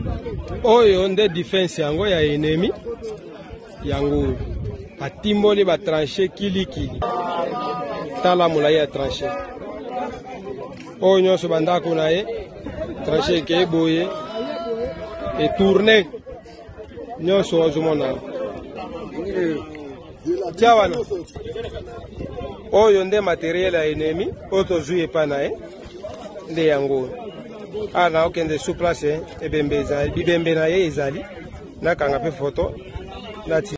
oyo nde defense yango ya ennemi yango atimboli ba tranché kilikili tala mulai ya tranché oyo nyonso bandako na ye tranché ke boye et tourner nyonso ozomona tia wana oyo nde materiel ya ennemi oyo tozwi epa na ye nde yango ana okende sous place bibembe na ye ezali nakanga pe photo nati